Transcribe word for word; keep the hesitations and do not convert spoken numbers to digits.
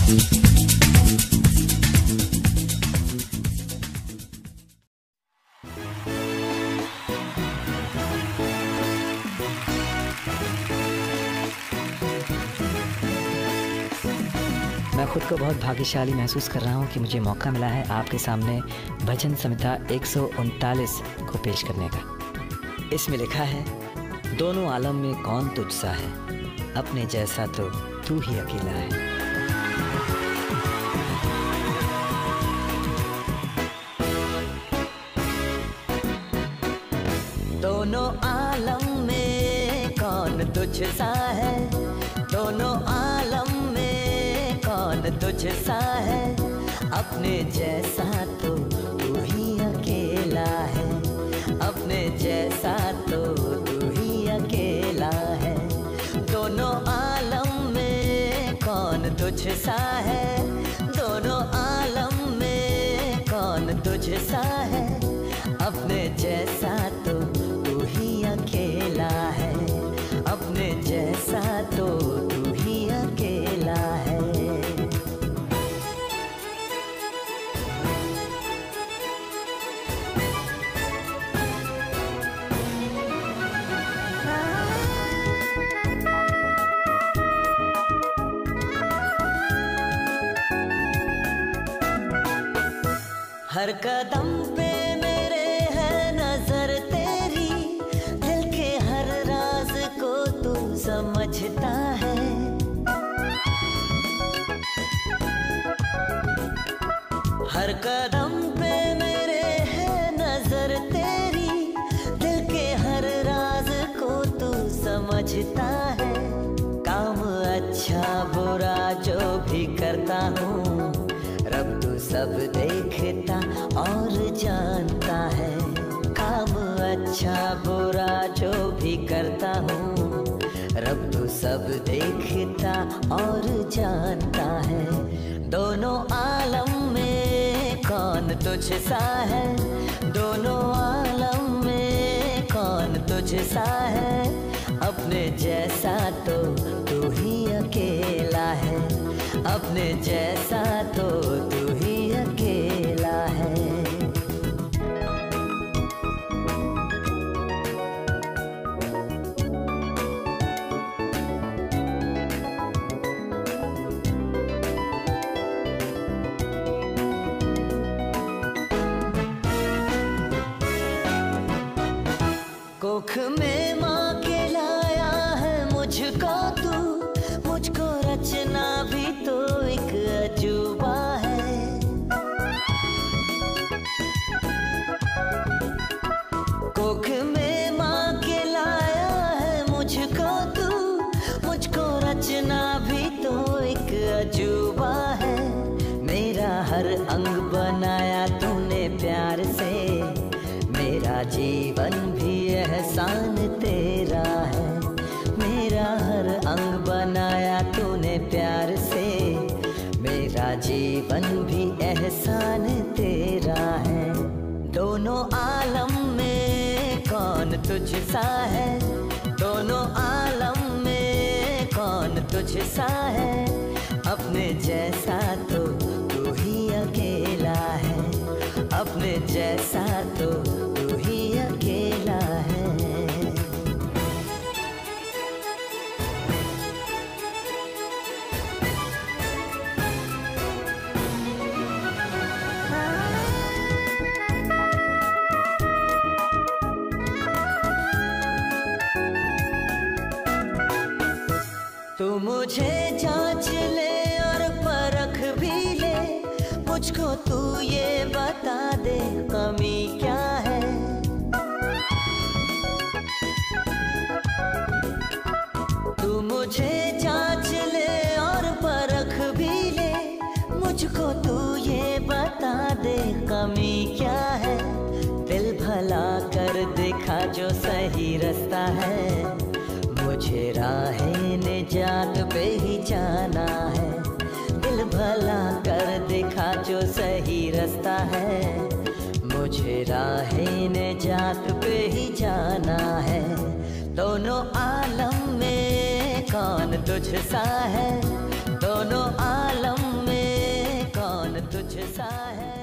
मैं खुद को बहुत भाग्यशाली महसूस कर रहा हूँ कि मुझे मौका मिला है आपके सामने भजन संहिता एक सौ उनतालीस को पेश करने का। इसमें लिखा है, दोनों आलम में कौन तुझसा है, अपने जैसा तो तू ही अकेला है। दोनों आलम में कौन तुझसा है, दोनों आलम में कौन तुझसा है, अपने जैसा तो तू ही अकेला है, अपने जैसा तो तू ही अकेला है। दोनों आलम में कौन तुझसा है, दोनों आलम में कौन तुझसा है, अपने जैसा तो तू ही अकेला है, अपने जैसा तो तू ही अकेला है। हर कदम पे मेरे है नजर तेरी, दिल के हर राज को तू समझता है। हर कदम पे मेरे है नजर तेरी, दिल के हर राज को तू समझता है। काम अच्छा बुरा जो भी करता हूँ, रब तू सब देखता और जानता है। काम अच्छा बुरा जो भी करता हूँ, रब तू सब देखता और जानता है। दोनों आलम में कौन तुझसा है, दोनों आलम में कौन तुझसा है, अपने जैसा तो तू ही अकेला है, अपने जैसा तो तू ही अकेला है। कोख में माँ के लाया है मुझको तू, मुझको रचना भी तो एक अजूबा है। कोख में माँ के लाया है मुझको तू, मुझको रचना भी तो एक अजूबा है। मेरा हर अंग बनाया तूने प्यार से, मेरा जीवन भी एहसान तेरा है। मेरा हर अंग बनाया तूने प्यार से, मेरा जीवन भी एहसान तेरा है। दोनों आलम में कौन तुझसा है, दोनों आलम में कौन तुझसा है, अपने जैसा तो तू ही अकेला है, अपने जैसा तो तू ही अकेला है। तू मुझे जांच ले और परख भी ले, मुझको तू ये बता दे कमी क्या है। तू मुझे जांच ले और परख भी ले, मुझको तू ये बता दे कमी क्या है। दिल भला कर दिखा जो सही रास्ता है, मुझे राहे निजात पे ही जाना है। दिल भला कर दिखा जो सही रास्ता है, मुझे राहे निजात पे ही जाना है। दोनों आलम में कौन तुझसा है, दोनों आलम तुझ सा है।